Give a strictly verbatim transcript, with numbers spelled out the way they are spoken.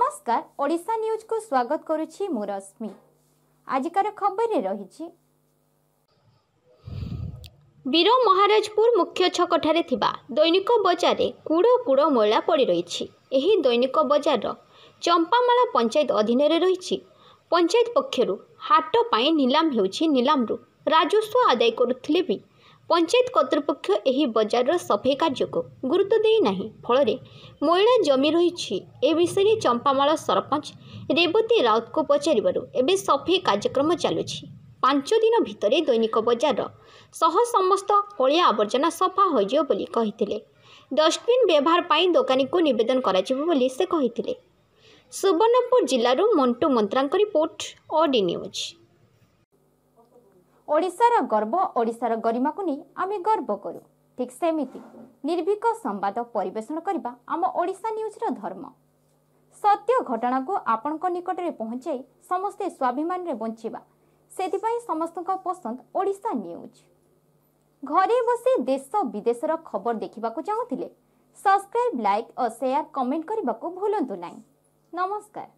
नमस्कार ओडिशा न्यूज को स्वागत करुछि मु रश्मि। आजिकार खबर रे रहिछि वीर महाराजपुर मुख्य छक ठारे थिबा दैनिक बजार रे कुड़ कुड़ मैला पड़ी रहिछि। एही दैनिक बजार चंपामाला पंचायत अधीन रे रहिछि। पंचायत पक्षरु हाट पाई नीलाम हेउछि। नीलामरु राजस्व आदाय करुथिले भी पंचायत कर्तृपक्ष एही बजार सफाई कार्य को गुरुत्व देई नाही। फल मैला जमी रही ए विषय चंपामाला सरपंच रेवती राउत को पचारिबारु एबे सफाई कार्यक्रम चलुछि। पांच दिन भितर दैनिक बजार सह समस्त अलिया आवर्जना सफा होइजियो बोली कहिथिले। डस्टबिन व्यवहार पाई दोकानी को निवेदन कराजिबो बोली से कहिथिले। सुवर्णपुर जिल्लारू Mantu Mantrank report OD news. ओडिशार गर्व ओडिशार गरिमा को नहीं आमे गर्व करू। ठीक सेमिति निर्भीक संवाद परिवेषण करबा आम ओडिशा न्यूज रो धर्म। सत्य घटना को आपण को निकट रे पहुंचाई समस्ते स्वाभिमान रे बंचिबा सेतिपई समस्त को पसंद ओडिशा न्यूज। घरे बसी देश विदेश रो खबर देखिबा को चाहुथिले सब्सक्राइब लाइक और शेयर कमेंट करबा को भूलंतु नाही। नमस्कार।